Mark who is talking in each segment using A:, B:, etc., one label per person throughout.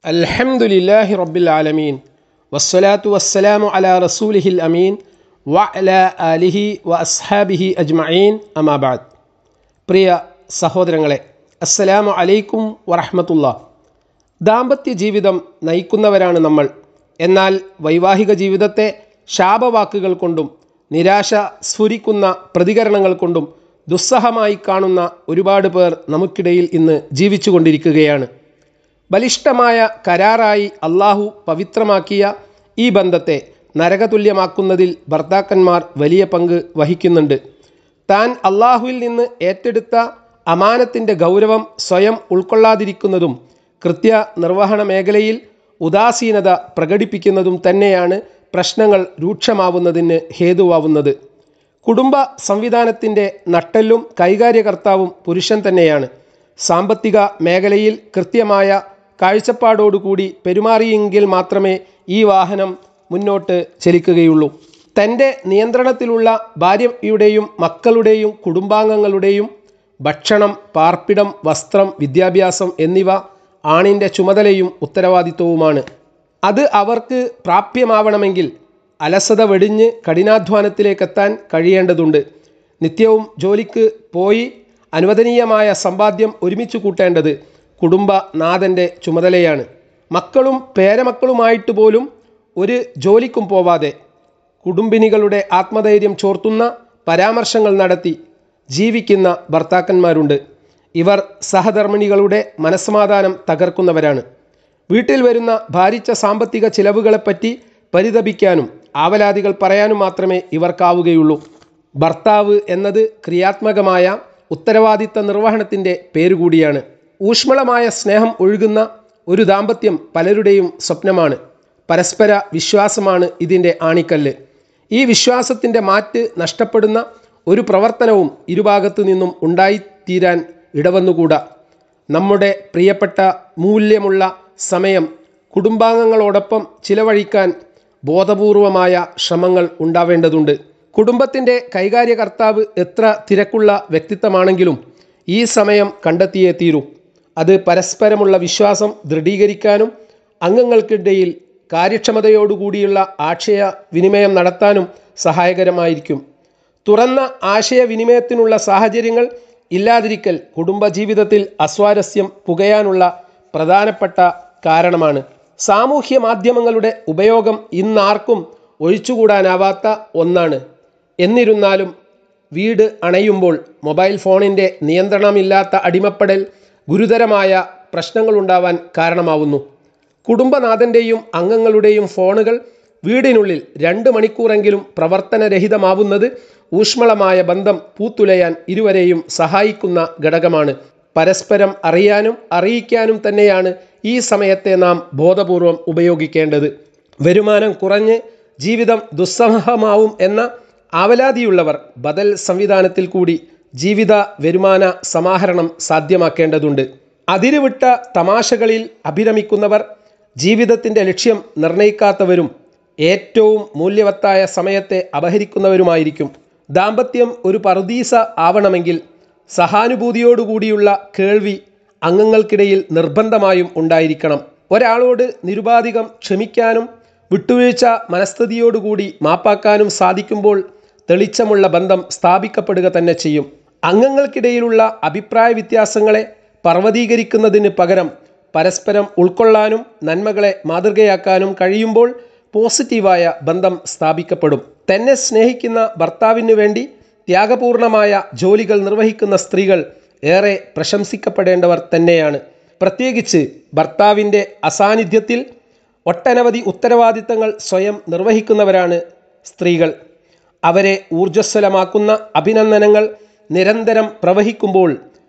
A: അൽഹംദുലില്ലാഹി റബ്ബിൽ ആലമീൻ വസ്സലാത്തു വസ്സലാമു അലാ റസൂലിഹിൽ അമീൻ വഅലാ ആലിഹി വ അസ്ഹാബിഹി അജ്മഈൻ അമാ ബഅദ്. പ്രിയ സഹോദരങ്ങളെ, അസ്സലാമു അലൈക്കും വറഹ്മത്തുള്ളാഹ്. ദാമ്പത്യ ജീവിതം നയിക്കുന്നവരാണ് നമ്മൾ. എന്നാൽ വൈവാഹിക ജീവിതത്തെ ശാപവാക്കുകൾ കൊണ്ടും നിരാശ സ്ഫുരിക്കുന്ന പ്രതികരണങ്ങൾ കൊണ്ടും ദുസ്സഹമായി കാണുന്ന ഒരുപാട് പേർ നമുക്കിടയിൽ ഇന്ന് ജീവിച്ചു കൊണ്ടിരിക്കുകയാണ്. ബലിഷ്ഠമായ കരാറായി അള്ളാഹു പവിത്രമാക്കിയ ഈ ബന്ധത്തെ നരകതുല്യമാക്കുന്നതിൽ ഭർത്താക്കന്മാർ വലിയ പങ്ക് വഹിക്കുന്നുണ്ട്. താൻ അള്ളാഹുവിൽ നിന്ന് ഏറ്റെടുത്ത അമാനത്തിൻ്റെ ഗൗരവം സ്വയം ഉൾക്കൊള്ളാതിരിക്കുന്നതും കൃത്യനിർവഹണ മേഖലയിൽ ഉദാസീനത പ്രകടിപ്പിക്കുന്നതും തന്നെയാണ് പ്രശ്നങ്ങൾ രൂക്ഷമാവുന്നതിന് ഹേതുവാവുന്നത്. കുടുംബ സംവിധാനത്തിൻ്റെ നട്ടെല്ലും കൈകാര്യകർത്താവും പുരുഷൻ തന്നെയാണ്. സാമ്പത്തിക മേഖലയിൽ കൃത്യമായ കാഴ്ചപ്പാടോടുകൂടി പെരുമാറിയെങ്കിൽ മാത്രമേ ഈ വാഹനം മുന്നോട്ട് ചലിക്കുകയുള്ളൂ. തൻ്റെ നിയന്ത്രണത്തിലുള്ള ഭാര്യയുടെയും മക്കളുടെയും കുടുംബാംഗങ്ങളുടെയും ഭക്ഷണം, പാർപ്പിടം, വസ്ത്രം, വിദ്യാഭ്യാസം എന്നിവ ആണിൻ്റെ ചുമതലയും ഉത്തരവാദിത്വവുമാണ്. അത് അവർക്ക് പ്രാപ്യമാവണമെങ്കിൽ അലസത വെടിഞ്ഞ് കഠിനാധ്വാനത്തിലേക്കെത്താൻ കഴിയേണ്ടതുണ്ട്. നിത്യവും ജോലിക്ക് പോയി അനുവദനീയമായ സമ്പാദ്യം ഒരുമിച്ച് കൂട്ടേണ്ടത് കുടുംബനാഥൻ്റെ ചുമതലയാണ്. മക്കളും പേരമക്കളുമായിട്ട് പോലും ഒരു ജോലിക്കും പോവാതെ കുടുംബിനികളുടെ ആത്മധൈര്യം ചോർത്തുന്ന പരാമർശങ്ങൾ നടത്തി ജീവിക്കുന്ന ഭർത്താക്കന്മാരുണ്ട്. ഇവർ സഹധർമ്മിണികളുടെ മനസ്സമാധാനം തകർക്കുന്നവരാണ്. വീട്ടിൽ വരുന്ന ഭാരിച്ച സാമ്പത്തിക ചിലവുകളെപ്പറ്റി പരിതപിക്കാനും ആവലാതികൾ പറയാനും മാത്രമേ ഇവർക്കാവുകയുള്ളൂ. ഭർത്താവ് എന്നത് ക്രിയാത്മകമായ ഉത്തരവാദിത്ത നിർവഹണത്തിൻ്റെ പേരുകൂടിയാണ്. ഊഷ്മളമായ സ്നേഹം ഒഴുകുന്ന ഒരു ദാമ്പത്യം പലരുടെയും സ്വപ്നമാണ്. പരസ്പര വിശ്വാസമാണ് ഇതിൻ്റെ ആണിക്കല്ല്. ഈ വിശ്വാസത്തിൻ്റെ മാറ്റ് നഷ്ടപ്പെടുന്ന ഒരു പ്രവർത്തനവും ഇരുഭാഗത്തു നിന്നും ഉണ്ടായിത്തീരാൻ ഇടവന്നുകൂടാ. നമ്മുടെ പ്രിയപ്പെട്ട മൂല്യമുള്ള സമയം കുടുംബാംഗങ്ങളോടൊപ്പം ചിലവഴിക്കാൻ ബോധപൂർവമായ ശ്രമങ്ങൾ ഉണ്ടാവേണ്ടതുണ്ട്. കുടുംബത്തിൻ്റെ കൈകാര്യകർത്താവ് എത്ര തിരക്കുള്ള വ്യക്തിത്വമാണെങ്കിലും ഈ സമയം കണ്ടെത്തിയേ തീരൂ. അത് പരസ്പരമുള്ള വിശ്വാസം ദൃഢീകരിക്കാനും അംഗങ്ങൾക്കിടയിൽ കാര്യക്ഷമതയോടുകൂടിയുള്ള ആശയവിനിമയം നടത്താനും സഹായകരമായിരിക്കും. തുറന്ന ആശയവിനിമയത്തിനുള്ള സാഹചര്യങ്ങൾ ഇല്ലാതിരിക്കൽ കുടുംബജീവിതത്തിൽ അസ്വാരസ്യം പുകയാനുള്ള പ്രധാനപ്പെട്ട കാരണമാണ്. സാമൂഹ്യ മാധ്യമങ്ങളുടെ ഉപയോഗം ഇന്നാർക്കും ഒഴിച്ചുകൂടാനാവാത്ത ഒന്നാണ്. എന്നിരുന്നാലും വീട് അണയുമ്പോൾ മൊബൈൽ ഫോണിൻ്റെ നിയന്ത്രണമില്ലാത്ത അടിമപ്പെടൽ ഗുരുതരമായ പ്രശ്നങ്ങളുണ്ടാവാൻ കാരണമാവുന്നു. കുടുംബനാഥൻ്റെയും അംഗങ്ങളുടെയും ഫോണുകൾ വീടിനുള്ളിൽ 2 മണിക്കൂറെങ്കിലും പ്രവർത്തനരഹിതമാവുന്നത് ഊഷ്മളമായ ബന്ധം പൂത്തുലയാൻ ഇരുവരെയും സഹായിക്കുന്ന ഘടകമാണ്. പരസ്പരം അറിയാനും അറിയിക്കാനും തന്നെയാണ് ഈ സമയത്തെ നാം ബോധപൂർവം ഉപയോഗിക്കേണ്ടത്. വരുമാനം കുറഞ്ഞ് ജീവിതം ദുസ്സഹമാവും എന്ന ആവലാതിയുള്ളവർ ബദൽ സംവിധാനത്തിൽ കൂടി ജീവിത വരുമാന സമാഹരണം സാധ്യമാക്കേണ്ടതുണ്ട്. അതിരുവിട്ട തമാശകളിൽ അഭിരമിക്കുന്നവർ ജീവിതത്തിൻ്റെ ലക്ഷ്യം നിർണയിക്കാത്തവരും ഏറ്റവും മൂല്യവത്തായ സമയത്തെ അപഹരിക്കുന്നവരുമായിരിക്കും. ദാമ്പത്യം ഒരു പറുദീസ ആവണമെങ്കിൽ സഹാനുഭൂതിയോടുകൂടിയുള്ള കേൾവി അംഗങ്ങൾക്കിടയിൽ നിർബന്ധമായും ഉണ്ടായിരിക്കണം. ഒരാളോട് നിരുപാധികം ക്ഷമിക്കാനും വിട്ടുവീഴ്ച മനസ്ഥിതിയോടുകൂടി മാപ്പാക്കാനും സാധിക്കുമ്പോൾ തെളിച്ചമുള്ള ബന്ധം സ്ഥാപിക്കപ്പെടുക തന്നെ ചെയ്യും. അംഗങ്ങൾക്കിടയിലുള്ള അഭിപ്രായ വ്യത്യാസങ്ങളെ പർവ്വതീകരിക്കുന്നതിന് പകരം പരസ്പരം ഉൾക്കൊള്ളാനും നന്മകളെ മാതൃകയാക്കാനും കഴിയുമ്പോൾ പോസിറ്റീവായ ബന്ധം സ്ഥാപിക്കപ്പെടും. തന്നെ സ്നേഹിക്കുന്ന ഭർത്താവിന് വേണ്ടി ത്യാഗപൂർണമായ ജോലികൾ നിർവഹിക്കുന്ന സ്ത്രീകൾ ഏറെ പ്രശംസിക്കപ്പെടേണ്ടവർ തന്നെയാണ്. പ്രത്യേകിച്ച് ഭർത്താവിൻ്റെ അസാന്നിധ്യത്തിൽ ഒട്ടനവധി ഉത്തരവാദിത്തങ്ങൾ സ്വയം നിർവഹിക്കുന്നവരാണ് സ്ത്രീകൾ. അവരെ ഊർജ്ജസ്വലമാക്കുന്ന അഭിനന്ദനങ്ങൾ നിരന്തരം പ്രവഹിക്കുമ്പോൾ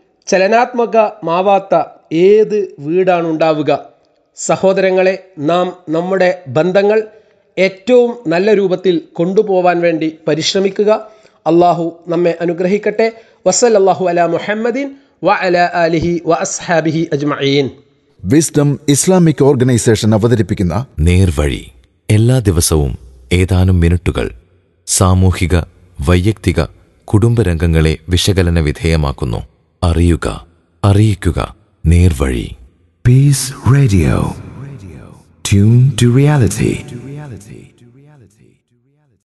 A: ചലനാത്മകമാവാത്ത ഏത് വീടാണുണ്ടാവുക? സഹോദരങ്ങളെ, നാം നമ്മുടെ ബന്ധങ്ങൾ ഏറ്റവും നല്ല രൂപത്തിൽ കൊണ്ടുപോവാൻ വേണ്ടി പരിശ്രമിക്കുക. അള്ളാഹു നമ്മെ അനുഗ്രഹിക്കട്ടെ. വസല്ലല്ലാഹു അലാ മുഹമ്മദിൻ വ അലാ ആലിഹി വ അസ്ഹാബിഹി അജ്മഈൻ.
B: വിസ്ഡം ഇസ്ലാമിക് ഓർഗനൈസേഷൻ അവതരിപ്പിക്കുന്ന
C: നേർവഴി എല്ലാ ദിവസവും ഏതാനും മിനിറ്റുകൾ സാമൂഹിക, വൈയക്തിക, കുടുംബരംഗങ്ങളെ വിശകലന വിധേയമാക്കുന്നു. അറിയുക, അറിയിക്കുക. നേർവഴി.
B: Peace radio.
D: Tune to reality.